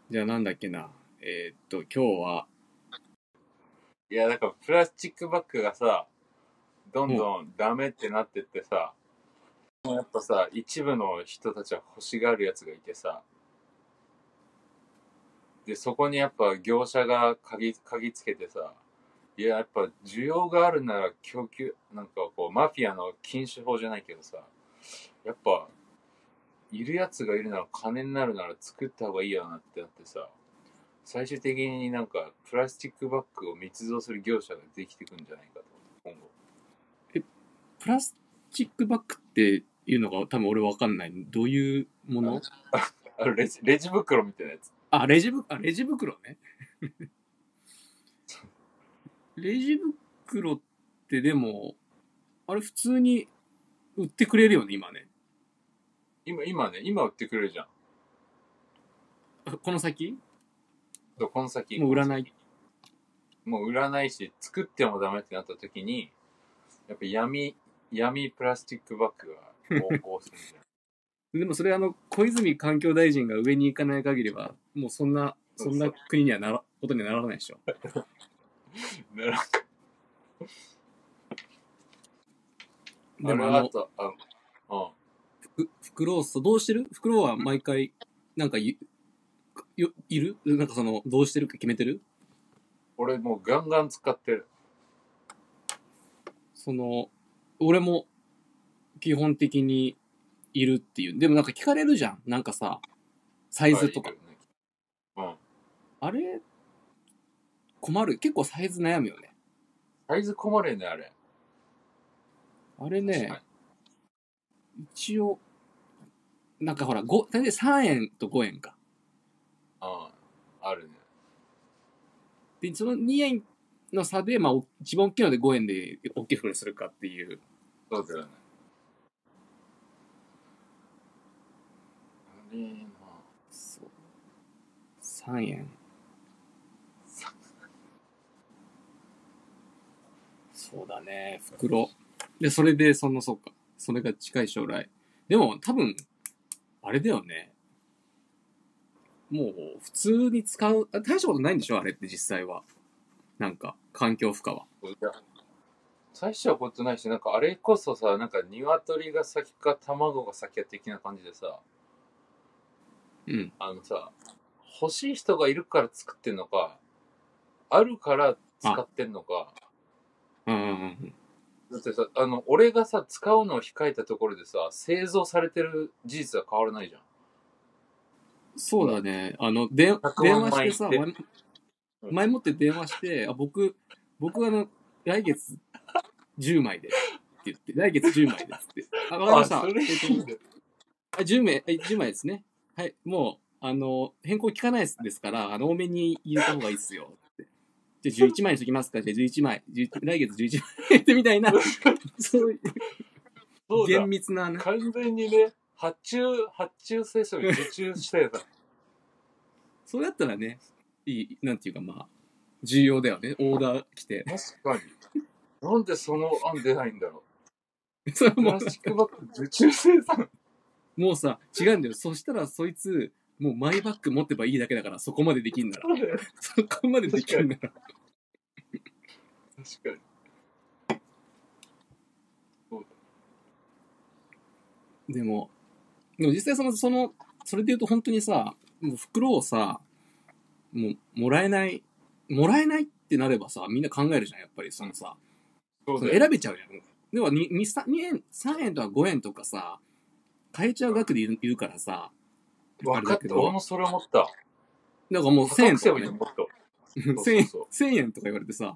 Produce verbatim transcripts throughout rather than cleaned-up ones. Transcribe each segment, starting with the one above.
じゃあなんだっけな。えー、っと、今日は、 いや、なんかプラスチックバッグがさ、どんもう、 どんダメってなってってさ、もうやっぱさ、一部の人たちは欲しがるやつがいてさ、で、そこにやっぱ業者が鍵、鍵つけてさ、いや、やっぱ需要があるなら供給、なんかこう、マフィアの禁止法じゃないけどさ、やっぱ、いるやつがいるなら金になるなら作った方がいいよなってなってさ、最終的になんかプラスチックバッグを密造する業者ができてくんじゃないかと、今後。 え、プラスチックバッグっていうのが多分俺わかんない。どういうもの？ あのレジ、レジ袋みたいなやつ。 あ、レジぶ、あ、レジ袋ね。レジ袋ってでも、あれ普通に売ってくれるよね、今ね。 今、今ね、今売ってくれるじゃん。 あこの先そうこの先。 もう売らない。 この先もう売らないし、作ってもダメってなった時に、やっぱ闇、闇プラスチックバッグが横行するんじゃん。 でもそれあの、小泉環境大臣が上に行かない限りは、もうそんな、そんな国にはなら、ことにはならないでしょ。 なんかでもあの、 あれあと、あ、うん。 ふ、フクロウとどうしてるフクロウは毎回、なんかい、よ、いるなんかその、どうしてるか決めてる？ 俺もうガンガン使ってる。 その、俺も基本的にいるっていう。でもなんか聞かれるじゃん。なんかさ、サイズとか。 いるね。うん。 あれ、困る。結構サイズ悩むよね。 サイズ困るよね、あれ。 あれ確かね、一応、なんかほら、ご、大体さんえんとごえんか。 に。うん。あるね。 で、そのにえんの差で、まあ、お一番大きいのでごえんで大きい袋にするかっていう。 そうだよね。あれな。 そう。さんえん。そうだね、袋。で、それで、その、そうか。それが近い将来。でも、多分、あれだよね。もう、普通に使う、あ大したことないんでしょあれって実際は。なんか、環境負荷は。 いや、大したことないし、なんかあれこそさ、なんか鶏が先か卵が先か的な感じでさ、 うん。 あのさ、欲しい人がいるから作ってんのか、あるから使あ、 ってんのか、 うんうんうん。 だってさ、あの、俺がさ、使うのを控えたところでさ、製造されてる事実は変わらないじゃん。 そうだね。あの、で、 ひゃく電まん話してさ、 枚って。 前、前もって電話して、あ、僕、僕あの、来月じゅうまいで。って言って、来月じゅうまいで。つって。あ、わかりまあ、 した。 それいえっと、 いんだよ。 あじゅうまい、えじゅうまいですね。はい、もう、あの、変更聞かないですから、あの、多めに入れた方がいいっすよ。って。じゃあじゅういちまいにしときますかじゃあじゅういちまい。じゅういち来月じゅういちまいってみたいな、そういうそうだ。 厳密なね。 完全にね、発注、発注セッションに受注したやつ。 そうやったらね、いい、なんていうかまあ、重要だよね。オーダー来て。 確かに。なんでその案出ないんだろう。 それもプラスチックバッグ受注生産。 もうさ、違うんだよ。そしたらそいつ、もうマイバッグ持ってばいいだけだから、そこまでできんなら。 そうだよ。 そこまでできんなら。 確かに。そうでも、でも実際その、その、それで言うと本当にさ、もう袋をさ、もう、もらえない、もらえないってなればさ、みんな考えるじゃん、やっぱり。そのさ、そのそうだよ。 選べちゃうじゃん。でもに、に、さんえん、さんえんとかごえんとかさ、買えちゃう額でいるいるからさ、あ分かった。 れだけど、 俺もそれ思った。 だからもう高せんえんくせばいいとかね、 のもっと。そう 1000円、 そうそう。 せんえんとか言われてさ、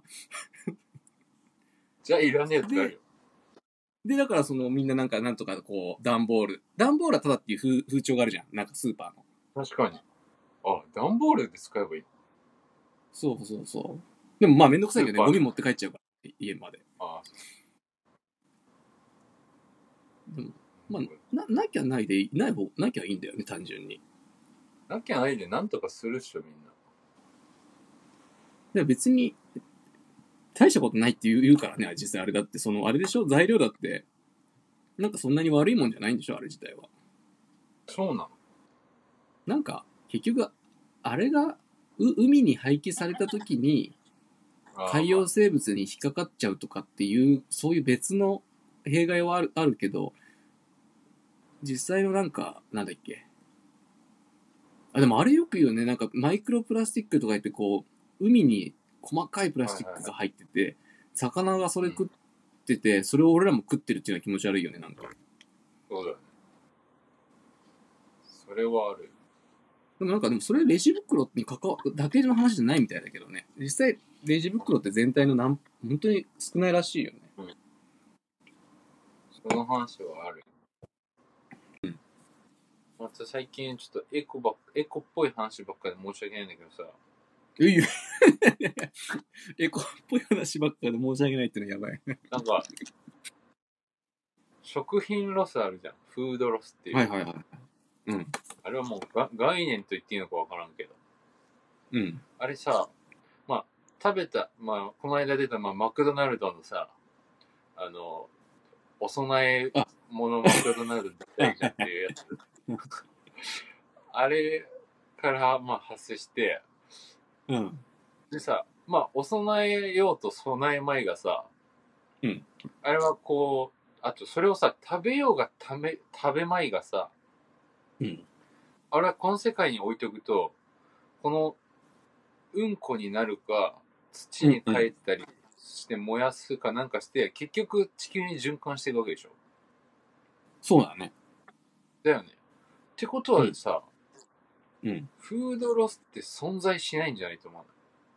じゃあいらねえってなるよ。 で、だからそのみんななんかなんとかこう、段ボール。段ボールはただっていう風風潮があるじゃん。なんかスーパーの。 確かに。あ、段ボールで使えばいい。 そうそうそう。でもまあめんどくさいけどね、 スーパーゴミ持って帰っちゃうから、家まで。 あでも、まあ、な、なきゃないで、ない方、なきゃいいんだよね、単純に。 なきゃないでなんとかするっしょ、みんな。 で別に、大したことないって言う言うからね、実際あれだって、その、あれでしょ材料だって、なんかそんなに悪いもんじゃないんでしょあれ自体は。 そうなの。 なんか、結局、 あれがう海に排気された時に海洋生物に引っかかっちゃうとかっていうそういう別の弊害はあるあるけど、実際のなんかなんだっけ、あでもあれよく言うね、なんかマイクロプラスチックとか言ってこう海に細かいプラスチックが入ってて、魚がそれ食ってて、それを俺らも食ってるっていうのは気持ち悪いよね、なんか。 そうだね。それはある。 でもなんかでもそれレジ袋に関わるだけの話じゃないみたいだけどね。実際レジ袋って全体のなん本当に少ないらしいよね。 うん。その話はある。 うん。 また最近ちょっとエコばっエコっぽい話ばっかりで申し訳ないんだけどさ。 えいやエコっぽい話ばっかで申し訳ないってのはやばい。 なんか、食品ロスあるじゃん。フードロスっていう。 はいはいはい。うん。 あれはもうが概念と言っていいのかわからんけど。 うん。 あれさ、まあ、食べた、まあ、この間出た、まあ、マクドナルドのさ、あの、お供え物マクドナルド出たいじゃんっていうやつ。あれから、まあ、発生して、 うん。 でさ、まあ、お供えようと備えまいがさ、 うん。 あれはこう、あと、それをさ、食べようがため、食べまいがさ、 うん。 あれはこの世界に置いておくと、この、うんこになるか、土に帰ったりして燃やすかなんかして、結局地球に循環してるわけでしょ。 そうだね。 だよね。ってことはさ、 うん。 フードロスって存在しないんじゃないと思う。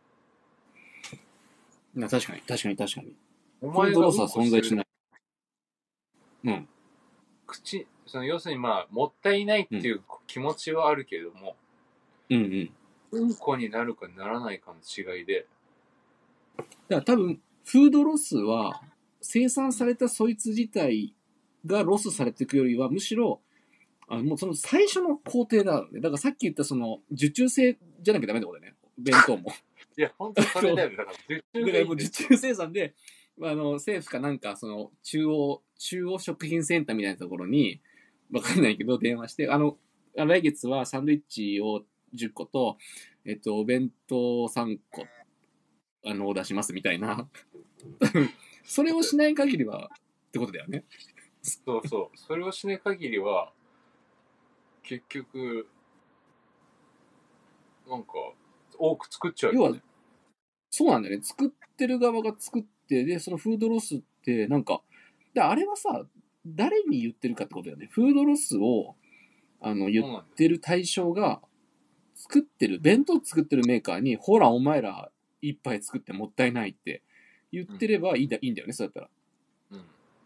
な確かに、確かに、確かに。 おフードロスは存在しない。うん。 口、その要するにまあ、もったいないっていう気持ちはあるけれども、 うんうん。 うんこになるかならないかの違いで。 だから多分、フードロスは、生産されたそいつ自体がロスされていくよりは、むしろ、あのもうその最初の工程だよね。だからさっき言ったその、受注生じゃなきゃダメってことだよね。弁当も。 いや、ほんとそれだよね。だから、受注だからもう受注生産で、あの、政府かなんか、その、中央、中央食品センターみたいなところに、わかんないけど、電話して、あの、来月はサンドイッチをじゅっこと、えっと、お弁当さんこ、あの、出しますみたいな。それをしない限りは、ってことだよね。 そうそう。それをしない限りは、結局、なんか、多く作っちゃうよね。 要は、そうなんだよね。作ってる側が作って、で、そのフードロスって、なんか、で、あれはさ、誰に言ってるかってことだよね。フードロスを、あの、言ってる対象が、作ってる、弁当作ってるメーカーに、ほら、お前ら一杯作ってもったいないって言ってればいいんだ,、いいんだよね、そうだったら。 うん。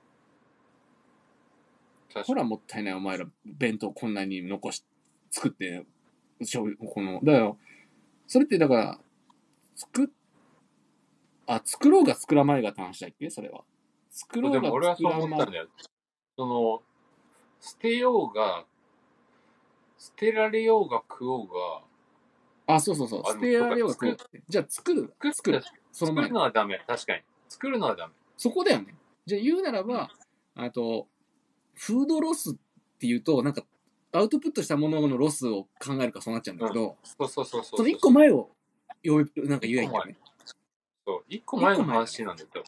ほら、もったいない、お前ら弁当こんなに残し、作って、この、だから、それってだから、作っ、あ、作ろうが作らないがって話だっけそれは。作ろうがでも俺はそう作らない。 思ったんだよ。その、捨てようが、捨てられようが食おうが、 あ、そうそうそう。捨てられようが食う。じゃあ作る。 作作る。その前作るのはダメ。確かに。作るのはダメ。 そこだよね。じゃあ言うならば、あと、フードロスっていうと、なんか、アウトプットしたもののロスを考えるからそうなっちゃうんだけど、 そうそうそうそう。 その一個前を、よなんか言えばいいんだよね。 そう。一個前の話なんだよ。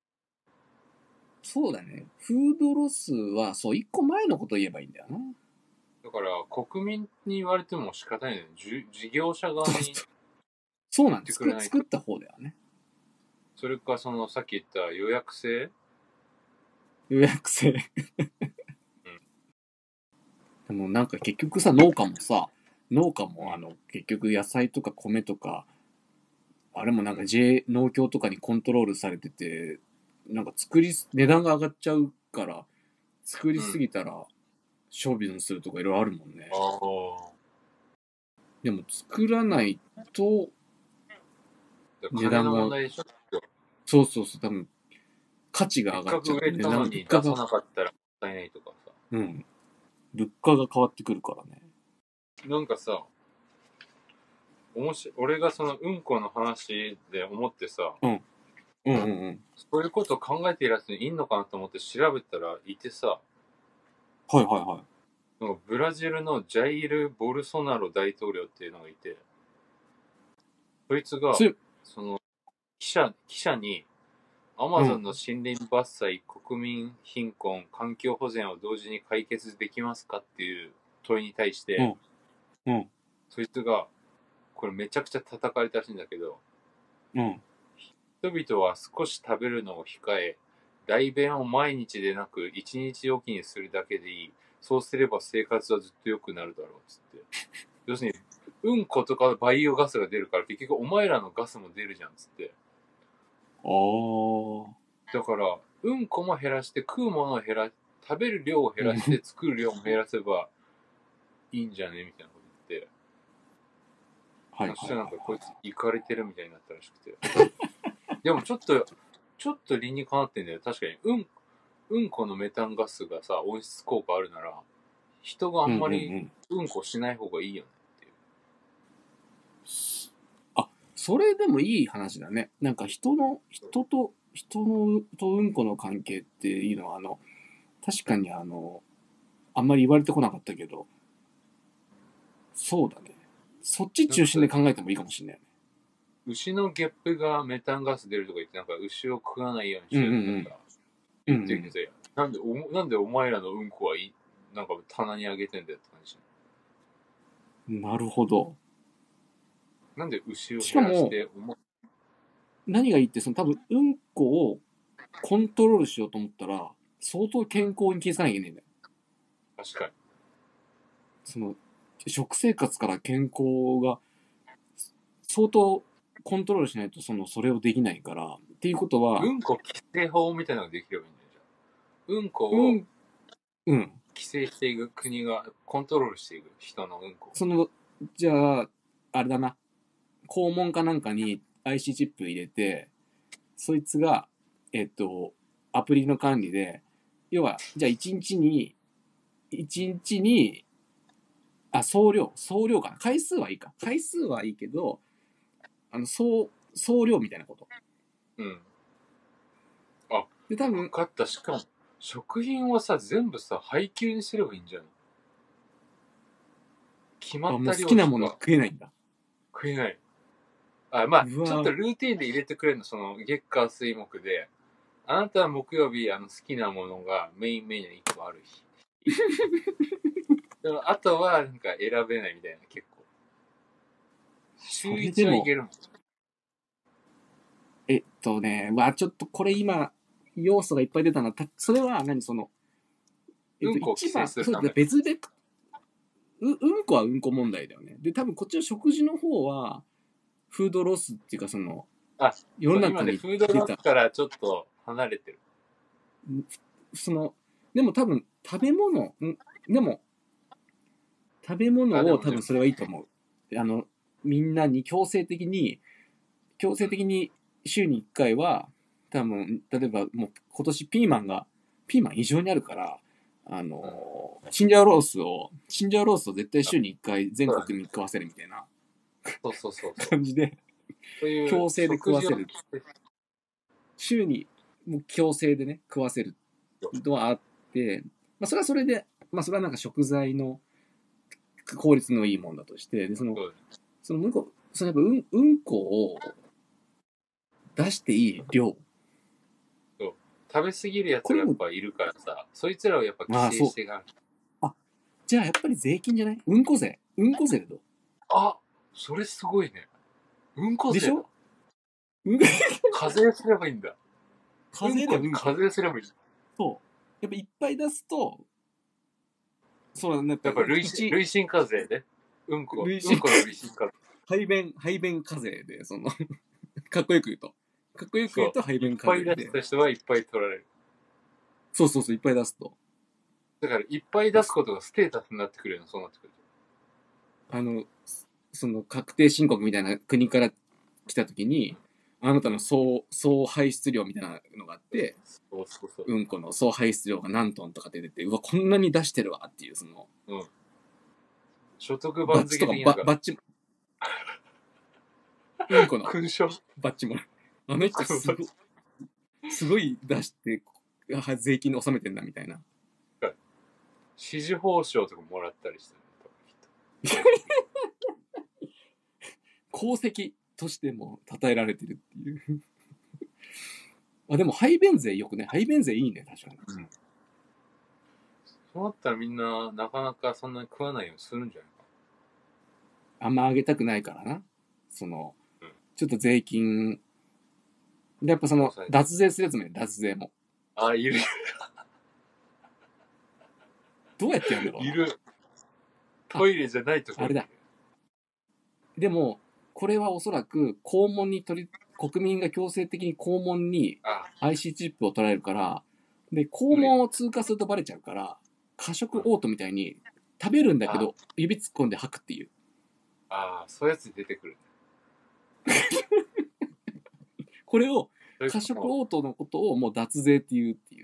そうだね。フードロスは、そう、一個前のことを言えばいいんだよな。 だから、国民に言われても仕方ないね。じ事業者側に。 そうなんです。作作った方だよね。 それか、その、さっき言った予約制予約制。でもなんか結局さ、農家もさ、農家もあの、結局野菜とか米とか、あれもなんか J、農協とかにコントロールされてて、なんか作り、値段が上がっちゃうから、作りすぎたら処分するとかいろいろあるもんね。 ああ。 でも作らないと、値段が、そうそうそう、多分、価値が上がっちゃって、値段、 物価が出さなかったらもったいないとかさ。 うん。物価が変わってくるからね。 なんかさ、おもし俺がそのうんこの話で思ってさ、 うん。うんうんうん。 そういうことを考えているやつにいんのかなと思って調べたらいてさ、 はいはいはい。 なんかブラジルのジャイル・ボルソナロ大統領っていうのがいて、 そいつがそ、れ、 その、記者、記者に、アマゾンの森林伐採、国民貧困、環境保全を同時に解決できますかっていう問いに対して、 うん。うん。 そいつが、これめちゃくちゃ叩かれたらしいんだけど、 うん。 人々は少し食べるのを控え、代弁を毎日でなく一日おきにするだけでいい。そうすれば生活はずっと良くなるだろうっつって。要するに、うんことかバイオガスが出るから結局お前らのガスも出るじゃんっつって。 ああ。 だから、うんこも減らして食うものを減ら、食べる量を減らして作る量も減らせばいいんじゃねみたいなこと言って。 はいはいそしたらなんかはい。 こいつイカれてるみたいになったらしくて。でもちょっと、ちょっと理にかなってんだよ。確かに、うん、うんこのメタンガスがさ、温室効果あるなら、人があんまりうんこしない方がいいよねっていう。 あ、それでもいい話だね。なんか人の、人と、人のとうんこの関係っていうのは、あの、確かにあの、あんまり言われてこなかったけど、そうだね。そっち中心で考えてもいいかもしれないね。 牛のゲップがメタンガス出るとか言って、なんか牛を食わないようにしようとか言ってるけど、うんうん、なんでお、なんでお前らのうんこはいい、なんか棚にあげてんだよって感じ。 なるほど。 なんで牛を減らしてお前、 何がいいって、その多分、うんこをコントロールしようと思ったら、相当健康に気づかなきゃいけないんだよ。 確かに。 その、食生活から健康が、相当コントロールしないと、その、それをできないから、っていうことは、 うんこ規制法みたいなのができればいいんだよ、じゃあ。うんこを、 うん、うん。 規制していく国がコントロールしていく人のうんこ。 その、じゃあ、あれだな。肛門かなんかに アイシー チップ入れて、そいつが、えっと、アプリの管理で、要は、じゃあいちにちに、いちにちに、あ、総量、総量かな。回数はいいか。回数はいいけど、あの、総、総量みたいなこと。 うん。あ、 で、多分、 分かった。しかも、食品をさ、全部さ、配給にすればいいんじゃん。決まった量しか好きなもの食えないんだ。 食えない。あ、まあ、ちょっとルーティーンで入れてくれるの、その、月火水木で、あなたは木曜日、あの、好きなものがメインメニューにいっこある日。でもあとは、なんか選べないみたいな、結構。週いちはいけるもん。 えっとね、わ、ちょっとこれ今、要素がいっぱい出たな。たそれは何その、えっと、 うんこを規一番、 制するため。 別で、う、うんこはうんこ問題だよね。で、多分こっちの食事の方は、フードロスっていうかその、 あ、 世の中に今ね、フードロスからちょっと離れてる。 その、でも多分食べ物、んでも、食べ物を多分それはいいと思う。あの、みんなに強制的に、強制的に週にいっかいは、多分、例えばもう今年ピーマンが、ピーマン異常にあるから、あの、チンジャオロースを、チンジャオロースを絶対週にいっかい全国に食わせるみたいなそうそうそうそう。 感じで、強制で食わせる。週にもう強制でね、食わせるのはあって、まあそれはそれで、まあそれはなんか食材の効率のいいもんだとして、で、その、その、うんこ、そのやっぱうん、うんこを出していい量。 そう。食べ過ぎるやつがやっぱいるからさ、そいつらをやっぱ規制していかなきゃ。 あ、じゃあやっぱり税金じゃないうんこ税。うんこ税でどうあ、それすごいね。うんこ税でしょうん課税すればいいんだ。 課税でうんこに課税すればいい。 そう。やっぱいっぱい出すと、そうなんだ。 やっぱ累進、累進課税で。うんこ。うんこの累進課税。 排便、排便課税で、そのかっこよく言うと。かっこよく言うと排便課税で。 いっぱい出した人はいっぱい取られる。 そうそうそう、いっぱい出すと。 だから、いっぱい出すことがステータスになってくるの、そうなってくると。あの、その確定申告みたいな国から来たときに、あなたの総、総排出量みたいなのがあって、 そうそうそう。 うんこの総排出量が何トンとかって出て、うわ、こんなに出してるわっていう、その、 うん。所得バッチとか番付的なババッチ、うんこの勲章バッチもらう。あの人すごい、すごい出して、あ税金納めてんだみたいな。 支持報奨とかもらったりしてる。 功績、 としても称えられてるっていう。あ、でも排便税よくね。排便税いいね、確かに。 うん。そうなったらみんな、なかなかそんなに食わないようにするんじゃないか。 あんま上げたくないからな。その、 うんちょっと税金、で、やっぱその抑え、て脱税するやつもいる、脱税も。 あ、いる、 どうやってやるんだろうな。 いる。トイレじゃないところにあれだ。でも、これはおそらく、肛門に取り、国民が強制的に肛門にあ、 アイシー チップを取られるから、で、肛門を通過するとバレちゃうから、過食嘔吐みたいに食べるんだけど、指突っ込んで吐くっていう。 ああ、そういうやつ出てくる。 これを、 それ過食嘔吐のことをもう脱税っていうっていう。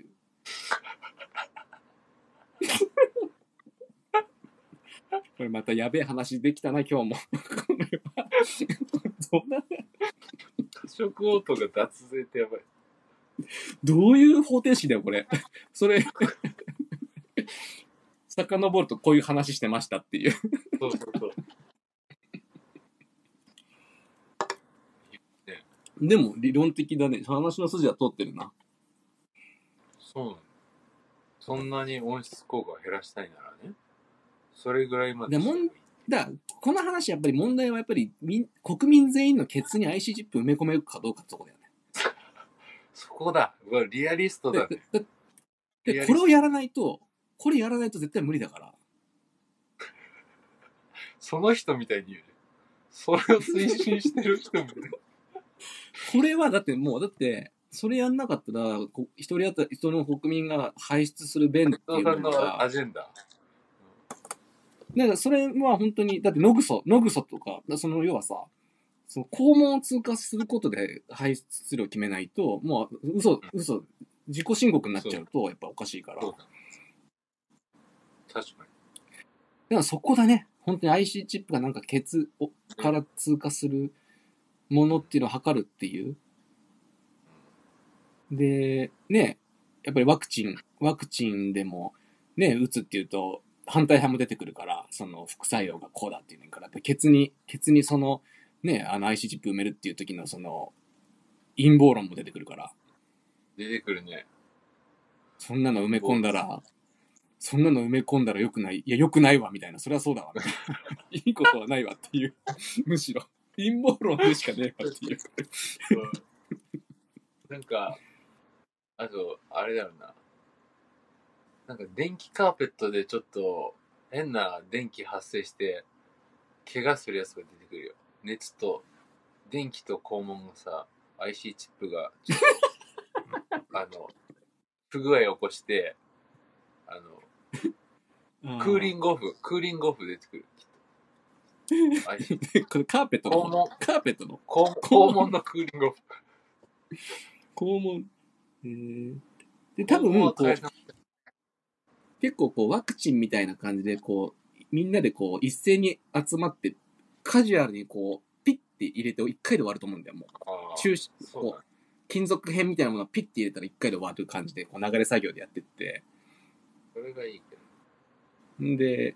これまたやべえ話できたな、今日も。これは。どんな、 過食嘔吐が脱税ってやばい。 どういう方程式だよ、これ。それ、遡るとこういう話してましたっていう。 そうそうそう。 でも理論的だね。話の筋は通ってるな。 そうなの。そんなに温室効果を減らしたいならね。それぐらいまででもんだこの話やっぱり問題はやっぱり民国民全員のケツに アイシー チップ埋め込めるかどうかってとこだよね。 そこだ。うわ、リアリストだね。 でででこれをやらないと、これやらないと絶対無理だから。 その人みたいに言うね。それを推進してる人もね。 これはだってもう、だって、それやんなかったら、こ一人当たり、人の国民が排出する便っていうさんののが、 アジェンダ。 だからそれは本当に、だってノグソ、ノグソとか、その要はさ、その肛門を通過することで排出量を決めないと、もう嘘、嘘、自己申告になっちゃうとやっぱおかしいから。 そうだ。確かに。 だからそこだね。本当に アイシー チップがなんかケツをから通過するものっていうのを測るっていう。で、ね、やっぱりワクチン、ワクチンでもね、打つっていうと反対派も出てくるから、その副作用がこうだっていうのから、やっぱケツに、ケツにそのね、あの アイシー チップ埋めるっていう時のその陰謀論も出てくるから。 出てくるね。 そんなの埋め込んだら、そんなの埋め込んだら良くない。いや、良くないわ、みたいな。それはそうだわ。いいことはないわっていう。むしろ。陰謀論でしかねえわっていう。 なんか、あと、あれだよな。なんか電気カーペットでちょっと変な電気発生して、怪我するやつが出てくるよ。熱と、電気と肛門がさ、アイシー チップが、ちょっとあの、不具合を起こして、あの、クーリングオフ、クーリングオフ出てくる。 アイシーこれカーペットの肛門、 カーペットの肛肛門のクーリングオフ。 肛門。えー、で、多分こう、結構こう、ワクチンみたいな感じで、こう、みんなでこう、一斉に集まって、カジュアルにこう、ピッて入れて一回で終わると思うんだよ、もう。中止、こう、金属片みたいなものをピッて入れたら一回で終わる感じで、こう流れ作業でやってって。 それがいいけど。 んで、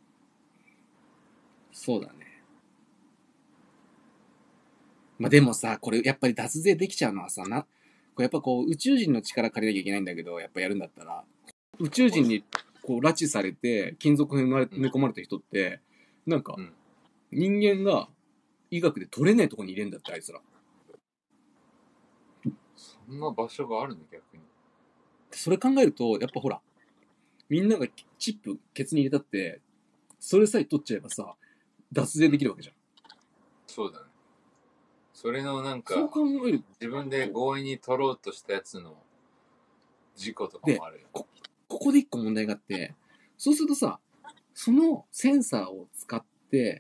そうだね。まあでもさ、これやっぱり脱税できちゃうのはさ、な、これやっぱこう宇宙人の力借りなきゃいけないんだけど、やっぱやるんだったら、宇宙人にこう拉致されて金属が埋め込まれた人って、なんか、人間が医学で取れないとこに入れんだって、あいつら。 そんな場所があるの逆に。 それ考えると、やっぱほら、みんながチップケツに入れたって、それさえ取っちゃえばさ、脱税できるわけじゃん。 そうだね。それのなんか、 そう考える自分で強引に取ろうとしたやつの事故とかもあるよ。 こ、ここで一個問題があって、そうするとさ、そのセンサーを使って、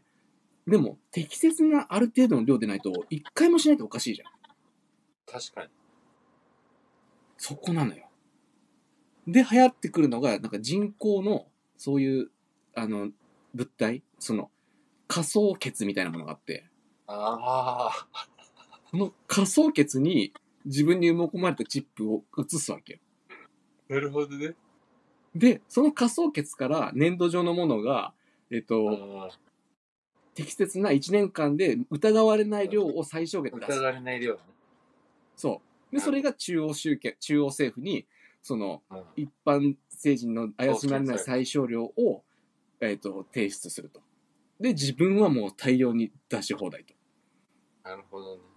でも適切なある程度の量でないと、一回もしないとおかしいじゃん。 確かに。 そこなのよ。で、流行ってくるのが、なんか人工の、そういう、あの、物体、その、仮想血みたいなものがあって、 ああ。 この仮想血に自分に埋め込まれたチップを移すわけよ。 なるほどね。 で、その仮想血から粘土状のものが、えっと、 適切ないちねんかんで疑われない量を最小限で出す。 疑われない量ね。 そう。で、それが中央集権、中央政府に、その、 うん。 一般成人の怪しまれない最小量を、えっ、と、提出すると。で、自分はもう大量に出し放題と。 なるほどね。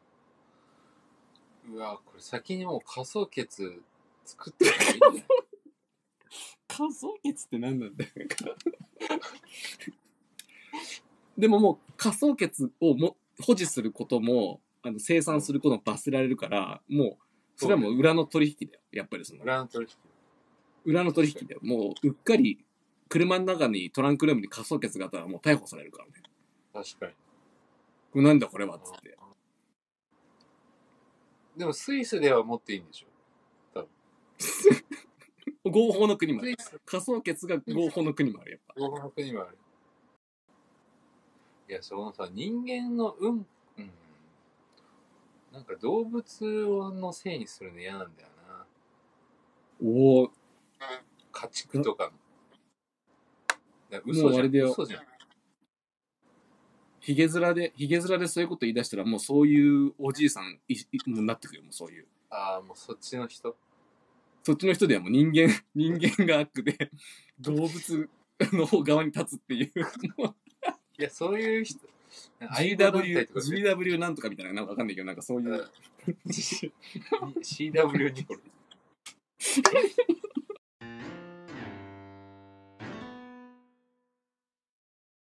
うわ、これ先にもう仮想血作ってる人いるね。 仮想血って何なんだよ。でももう仮想血をも保持することも、あの生産することも罰せられるから、もう、それはもう裏の取引だよ。やっぱりその。 裏の取引。 裏の取引だよ。もう、うっかり、車の中にトランクルームに仮想血があったらもう逮捕されるからね。 確かに。 これなんだこれはっつって。 でもスイスでは持っていいんでしょ。 合法の国もある。 スイス、 仮想血が合法の国もある、やっぱ。 合法の国もある。いや、そのさ、人間の運、うん。なんか動物のせいにするの嫌なんだよな。 おお。 家畜とかの。だからも嘘じゃん。 うあれだよ。 嘘じゃん。 ヒゲ面で、ヒゲ面でそういうこと言い出したら、もうそういうおじいさんいいもうなってくるよ、もうそういう。 ああ、もうそっちの人。 そっちの人ではもう人間、人間が悪で、動物の方側に立つっていう。 いや、そういう人。 ジーダブリュー、 愛護団体とかジーダブリュー なんとかみたいな、なんかわかんないけど、なんかそういう。 シーダブリュー ニコル。